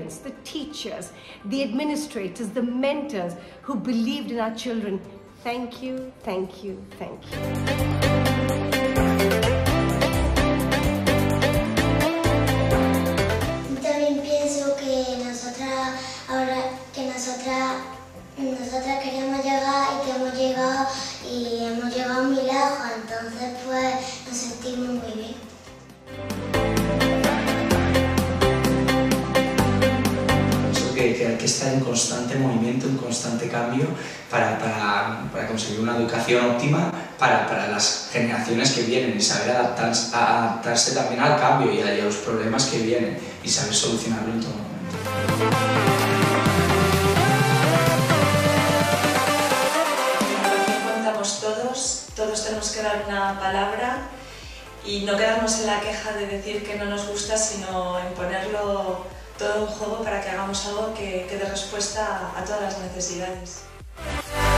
parents, the teachers, the administrators, the mentors who believed in our children. Thank you, thank you, thank you. También pienso que nosotras queríamos llegar y que hemos llegado muy lejos, entonces pues nos sentimos muy bien. Que hay que estar en constante movimiento, en constante cambio para conseguir una educación óptima para las generaciones que vienen y saber adaptarse también al cambio y a los problemas que vienen y saber solucionarlo en todo momento. Contamos todos tenemos que dar una palabra y no quedarnos en la queja de decir que no nos gusta, sino en ponerlo todo en juego para que hagamos algo que dé respuesta a todas las necesidades.